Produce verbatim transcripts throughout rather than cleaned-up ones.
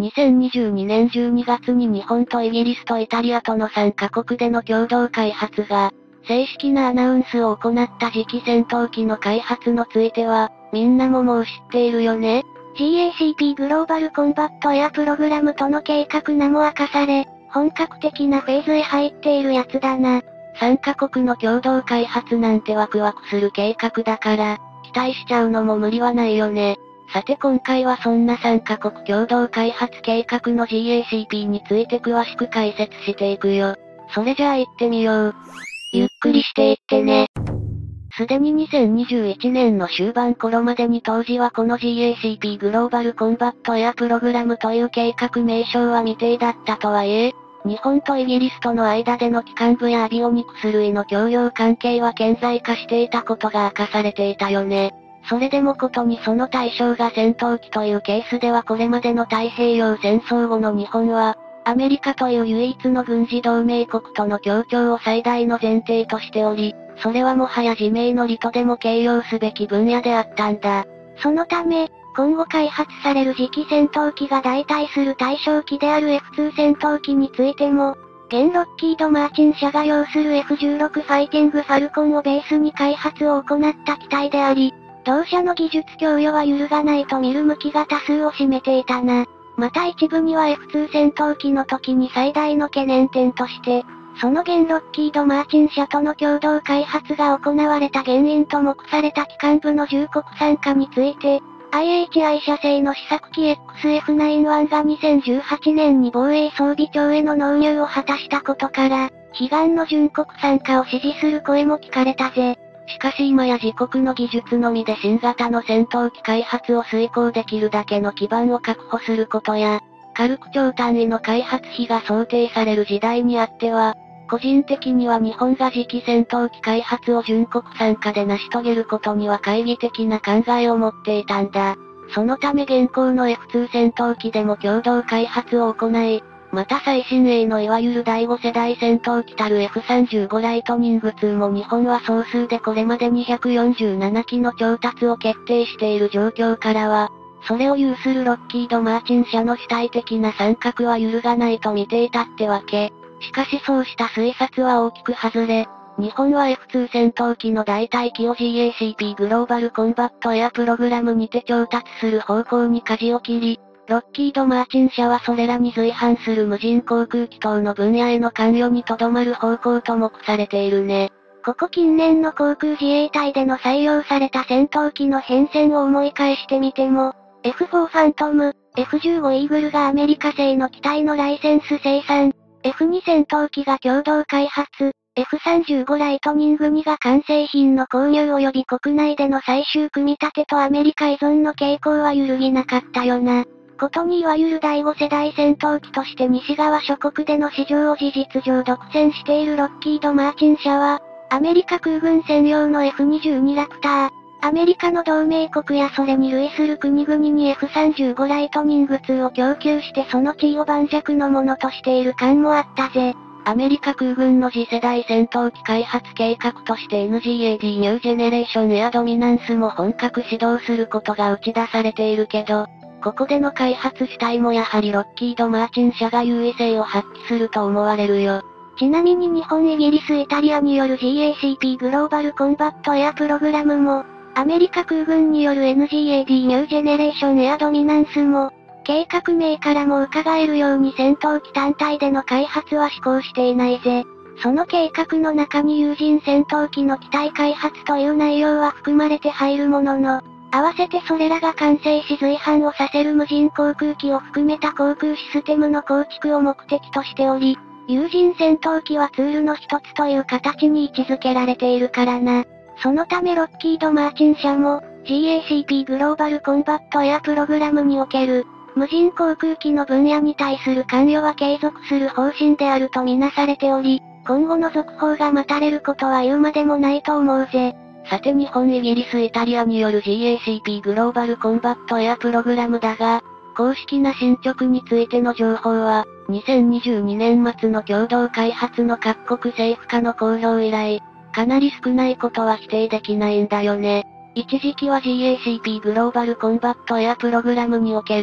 にせんにじゅうにねんじゅうにがつに日本とイギリスとイタリアとのさんカ国での共同開発が、正式なアナウンスを行った次期戦闘機の開発のついては、みんなももう知っているよね？ ジーエーシーピー グローバルコンバットエアプログラムとの計画名も明かされ、本格的なフェーズへ入っているやつだな。 さんカ国の共同開発なんてワクワクする計画だから、期待しちゃうのも無理はないよね。さて今回はそんなさんカ国共同開発計画の ジーエーシーピー について詳しく解説していくよ。それじゃあ行ってみよう。ゆっくりしていってね。すでににせんにじゅういちねんの終盤頃までに当時はこの ジーエーシーピー グローバルコンバットエアプログラムという計画名称は未定だったとはいえ、日本とイギリスとの間での機関部やアビオニクス類の協業関係は顕在化していたことが明かされていたよね。それでもことにその対象が戦闘機というケースではこれまでの太平洋戦争後の日本は、アメリカという唯一の軍事同盟国との協調を最大の前提としており、それはもはや自明の利とでも形容すべき分野であったんだ。 そのため、今後開発される次期戦闘機が代替する対象機である エフツー 戦闘機についても、現ロッキード・マーチン社が擁する エフじゅうろく ファイティング・ファルコンをベースに開発を行った機体であり、同社の技術供与は揺るがないと見る向きが多数を占めていたな。また一部には エフツー 戦闘機の時に最大の懸念点として、その現ロッキード・マーチン社との共同開発が行われた原因と目された機関部のじゅう国参加について、アイエイチアイ 社製の試作機 エックスエフナインワン がにせんじゅうはちねんに防衛装備庁への納入を果たしたことから、悲願の準国参加を支持する声も聞かれたぜ。 しかし今や自国の技術のみで新型の戦闘機開発を遂行できるだけの基盤を確保することや、軽く超単位の開発費が想定される時代にあっては、個人的には日本が次期戦闘機開発を準国参加で成し遂げることには懐疑的な考えを持っていたんだ。そのため現行の エフツー 戦闘機でも共同開発を行い、また最新鋭のいわゆるだいご世代戦闘機たる エフさんじゅうご ライトニングツーも日本は総数でこれまでにひゃくよんじゅうなな機の調達を決定している状況からは、それを有するロッキード・マーチン社の主体的な参画は揺るがないと見ていたってわけ。しかしそうした推察は大きく外れ、日本は エフツー 戦闘機の代替機を ジーエーシーピー グローバルコンバットエアプログラムにて調達する方向に舵を切り、ロッキード・マーチン社はそれらに随伴する無人航空機等の分野への関与にとどまる方向と目されているね。 ここ近年の航空自衛隊での採用された戦闘機の変遷を思い返してみても、エフフォー ファントム、エフじゅうご イーグルがアメリカ製の機体のライセンス生産、エフツー 戦闘機が共同開発、エフさんじゅうご ライトニングツーが完成品の購入及び国内での最終組み立てとアメリカ依存の傾向は揺るぎなかったよな。ことにいわゆるだいご世代戦闘機として西側諸国での市場を事実上独占しているロッキード・マーチン社は、アメリカ空軍専用の エフにじゅうに ラプター、アメリカの同盟国やそれに類する国々に エフさんじゅうご ライトニングツーを供給してその地位を盤石のものとしている感もあったぜ。 アメリカ空軍の次世代戦闘機開発計画として エヌジーエーディー ニュージェネレーションエアドミナンスも本格始動することが打ち出されているけど、ここでの開発主体もやはりロッキード・マーチン社が優位性を発揮すると思われるよ。 ちなみに日本、イギリス、イタリアによる ジーエーシーピー グローバルコンバットエアプログラムも、アメリカ空軍による エヌジーエーディー ニュージェネレーションエアドミナンスも、計画名からも伺えるように戦闘機単体での開発は施行していないぜ。その計画の中に有人戦闘機の機体開発という内容は含まれて入るものの、合わせてそれらが完成し随伴をさせる無人航空機を含めた航空システムの構築を目的としており、有人戦闘機はツールの一つという形に位置づけられているからな。そのためロッキード・マーチン社も、ジーエーシーピー グローバルコンバットエアプログラムにおける、無人航空機の分野に対する関与は継続する方針であるとみなされており、今後の続報が待たれることは言うまでもないと思うぜ。 さて日本、イギリス、イタリアによる ジーエーシーピー グローバルコンバットエアプログラムだが、公式な進捗についての情報は、にせんにじゅうにねん末の共同開発の各国政府間の公表以来、かなり少ないことは否定できないんだよね。一時期は ジーエーシーピー グローバルコンバットエアプログラムにおける、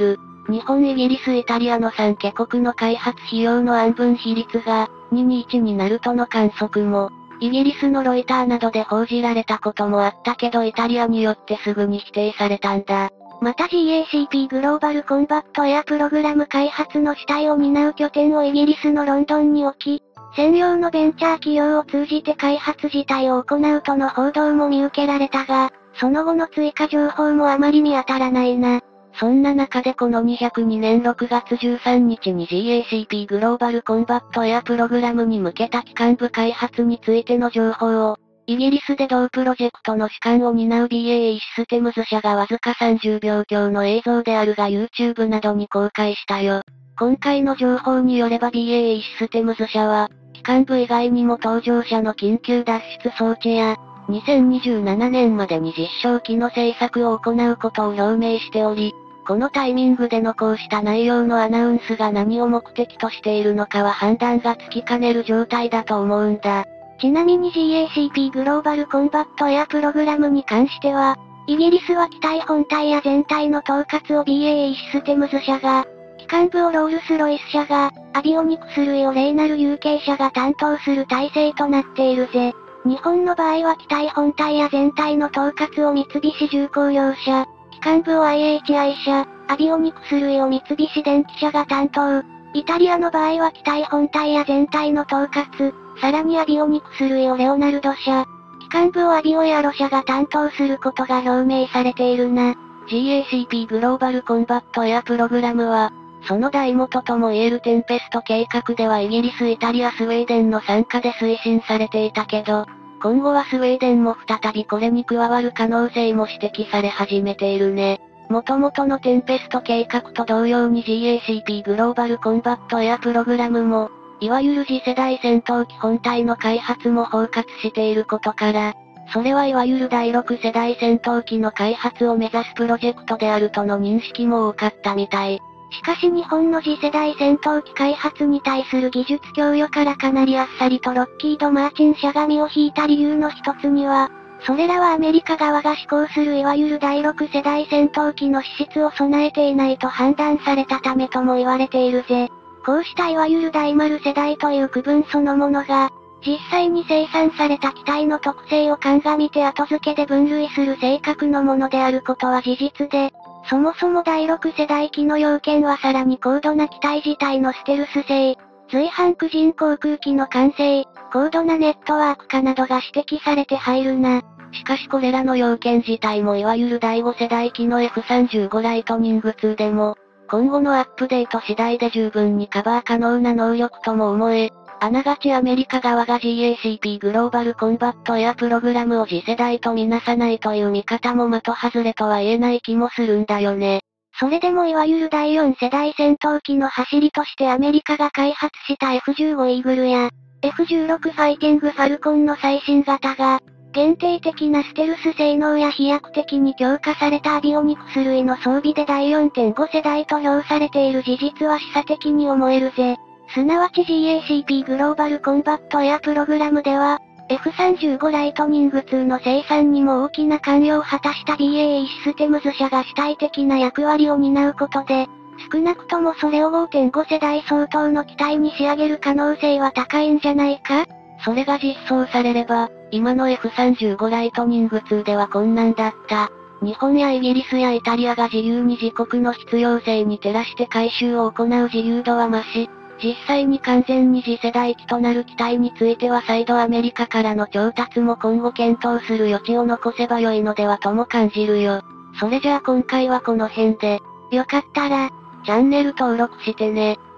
日本、イギリス、イタリアのさんカ国の開発費用の案分比率が、ににいちになるとの観測も、イギリスのロイターなどで報じられたこともあったけどイタリアによってすぐに否定されたんだ。 また ジーエーシーピー グローバルコンバットエアプログラム開発の主体を担う拠点をイギリスのロンドンに置き、専用のベンチャー企業を通じて開発自体を行うとの報道も見受けられたが、その後の追加情報もあまり見当たらないな。 そんな中でこのにひゃくにねんろくがつじゅうさんにちに ジーエーシーピー グローバルコンバットエアプログラムに向けた機関部開発についての情報を、イギリスで同プロジェクトの主幹を担う ビーエーイー システムズ社がわずかさんじゅうびょう強の映像であるが YouTube などに公開したよ。今回の情報によれば ビーエーイー システムズ社は、機関部以外にも搭乗者の緊急脱出装置や、にせんにじゅうななねんまでに実証機の製作を行うことを表明しており、このタイミングでのこうした内容のアナウンスが何を目的としているのかは判断がつきかねる状態だと思うんだ。 ちなみに ジーエーシーピー グローバルコンバットエアプログラムに関しては、イギリスは機体本体や全体の統括を ビーエーイー システムズ社が、機関部をロールスロイス社が、アビオニクス類をレイナル ユーケー 社が担当する体制となっているぜ。日本の場合は機体本体や全体の統括を三菱重工業社、機関部を アイエイチアイ 社、アビオニクス類を三菱電機社が担当。イタリアの場合は機体本体や全体の統括、さらにアビオニクス類をレオナルド社、機関部をアビオエアロ社が担当することが表明されているな。 ジーエーシーピー グローバルコンバットエアプログラムは、その大元とも言えるテンペスト計画ではイギリス、イタリア、スウェーデンの参加で推進されていたけど、今後はスウェーデンも再びこれに加わる可能性も指摘され始めているね。元々のテンペスト計画と同様に ジーエーシーピー グローバルコンバットエアプログラムも、いわゆる次世代戦闘機本体の開発も包括していることから、それはいわゆるだいろく世代戦闘機の開発を目指すプロジェクトであるとの認識も多かったみたい。 しかし日本の次世代戦闘機開発に対する技術供与からかなりあっさりとロッキード・マーチン社が身を引いた理由の一つには、それらはアメリカ側が施行するいわゆるだいろく世代戦闘機の資質を備えていないと判断されたためとも言われているぜ。こうしたいわゆる大丸世代という区分そのものが、実際に生産された機体の特性を鑑みて後付けで分類する性格のものであることは事実で、そもそもだいろく世代機の要件はさらに高度な機体自体のステルス性、随伴無人航空機の完成、高度なネットワーク化などが指摘されて入るな。 しかしこれらの要件自体もいわゆるだいご世代機の エフさんじゅうご ライトニングツーでも、今後のアップデート次第で十分にカバー可能な能力とも思え、あながちアメリカ側が ジーエーシーピー グローバルコンバットエアプログラムを次世代とみなさないという見方も的外れとは言えない気もするんだよね。 それでもいわゆるだいよん世代戦闘機の走りとしてアメリカが開発した エフじゅうご イーグルや、エフじゅうろく ファイティングファルコンの最新型が、限定的なステルス性能や飛躍的に強化されたアビオニクス類の装備でだいよんてんご世代と評されている事実は示唆的に思えるぜ。すなわち ジーエーシーピー グローバルコンバットエアプログラムでは、エフさんじゅうご ライトニングツーの生産にも大きな関与を果たした ビーエーイー システムズ社が主体的な役割を担うことで、少なくともそれを ごてんご 世代相当の機体に仕上げる可能性は高いんじゃないか？ それが実装されれば、今の エフさんじゅうご ライトニングツーでは困難だった。日本やイギリスやイタリアが自由に自国の必要性に照らして改修を行う自由度は増し、実際に完全に次世代機となる機体については再度アメリカからの調達も今後検討する余地を残せば良いのではとも感じるよ。それじゃあ今回はこの辺で、 よかったら、 チャンネル登録してね。